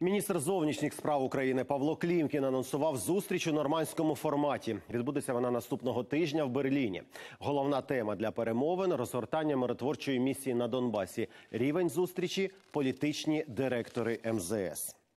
Міністр зовнішніх справ України Павло Клімкін анонсував зустріч у нормандському форматі. Відбудеться вона наступного тижня в Берліні. Головна тема для перемовин – розгортання миротворчої місії на Донбасі. Рівень зустрічі – політичні директори МЗС.